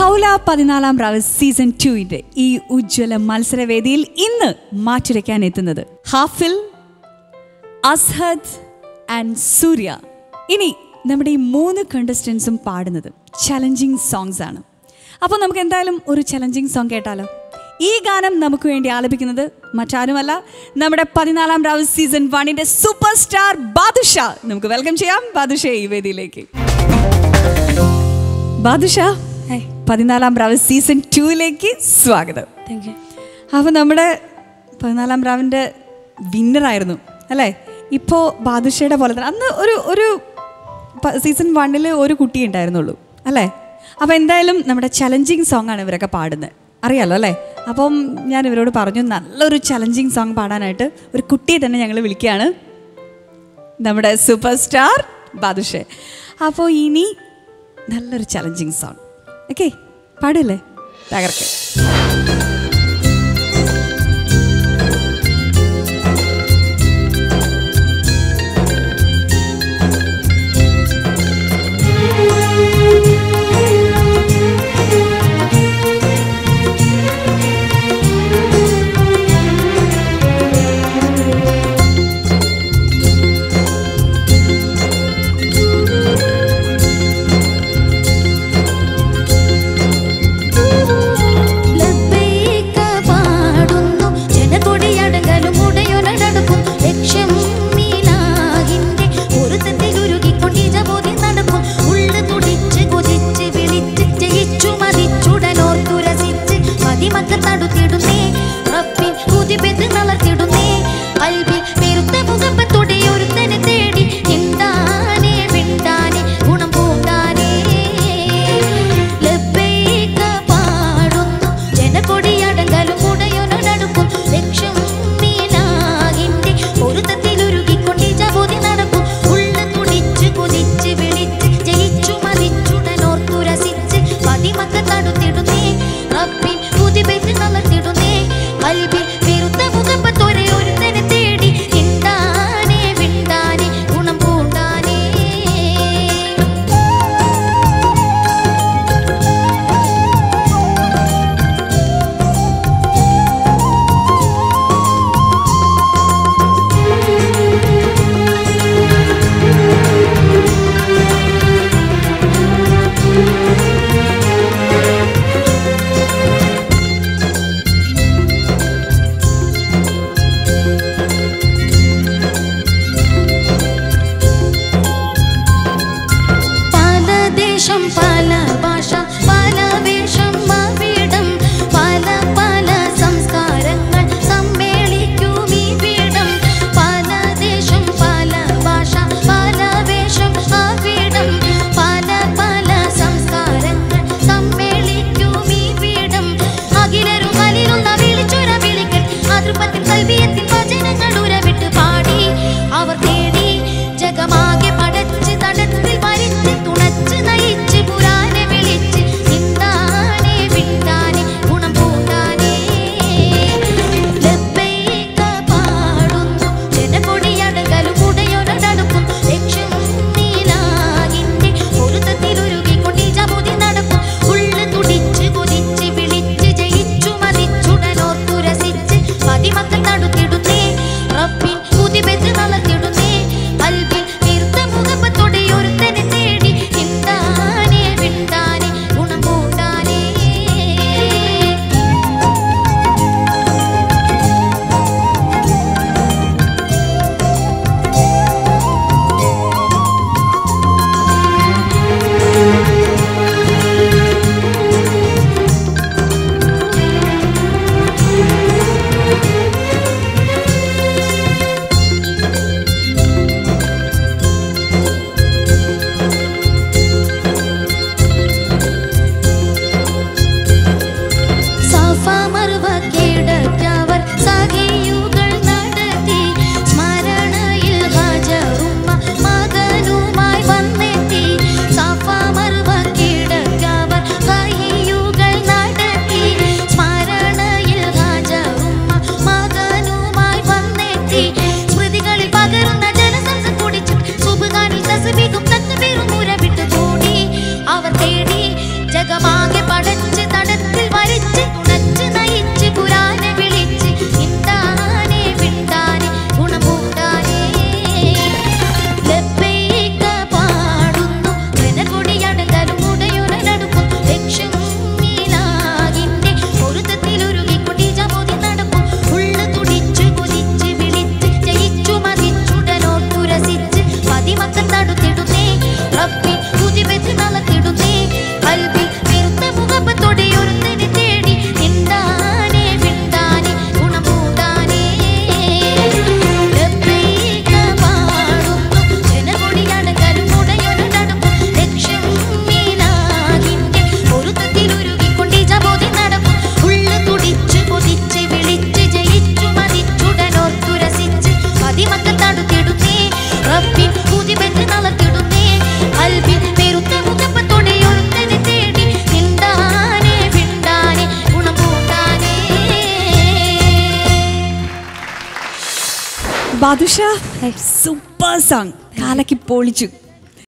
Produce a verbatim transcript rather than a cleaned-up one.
ഹൗല പതിനാലാം രാവ് സീസൺ ടുവിന്റെ ഈ ഉജ്ജ്വല മത്സരവേദിയിൽ ഇന്ന് മാറ്റുരയ്ക്കാൻ എത്തുന്നത് ഹാഫിൽ, അസ്ഹദ് ആൻഡ് സൂര്യ. ഇനി നമ്മുടെ ഈ മൂന്ന് കണ്ടസ്റ്റൻസും പാടുന്നത് ചലഞ്ചിങ് സോങ്സ് ആണ്. അപ്പോൾ നമുക്ക് എന്തായാലും ഒരു ചലഞ്ചിങ് സോങ് കേട്ടാലോ? ഈ ഗാനം നമുക്ക് വേണ്ടി ആലപിക്കുന്നത് മറ്റാരുമല്ല, നമ്മുടെ പതിനാലാം രാവ് സീസൺ വണ്ണിന്റെ സൂപ്പർ സ്റ്റാർ ബാദുഷാ. നമുക്ക് വെൽക്കം ചെയ്യാം ബാദുഷയെ ഈ വേദിയിലേക്ക്. ബാദുഷാ, പതിനാലാം രാവ് സീസൺ ടൂയിലേക്ക് സ്വാഗതം. Thank you. അപ്പോൾ നമ്മുടെ പതിനാലാം രാവിൻ്റെ വിന്നറായിരുന്നു അല്ലേ? ഇപ്പോൾ ബാദുഷയുടെ പോലെ തന്നെ അന്ന് ഒരു ഒരു സീസൺ വണ്ണിൽ ഒരു കുട്ടി ഉണ്ടായിരുന്നുള്ളൂ അല്ലേ? അപ്പോൾ എന്തായാലും നമ്മുടെ ചലഞ്ചിങ് സോങ് ആണ് ഇവരൊക്കെ പാടുന്നത്, അറിയാലോ അല്ലേ? അപ്പം ഞാൻ ഇവരോട് പറഞ്ഞു നല്ലൊരു ചലഞ്ചിങ് സോങ് പാടാനായിട്ട് ഒരു കുട്ടിയെ തന്നെ ഞങ്ങൾ വിളിക്കുകയാണ്, നമ്മുടെ സൂപ്പർ സ്റ്റാർ ബാദുഷയെ. അപ്പോൾ ഇനി നല്ലൊരു ചലഞ്ചിങ് സോങ്. ഓക്കെ, പാടില്ലേ? തകർക്കെ. لبيك ബാദുഷ സൂപ്പർ സോങ്, കാലക്കി പൊളിച്ചു.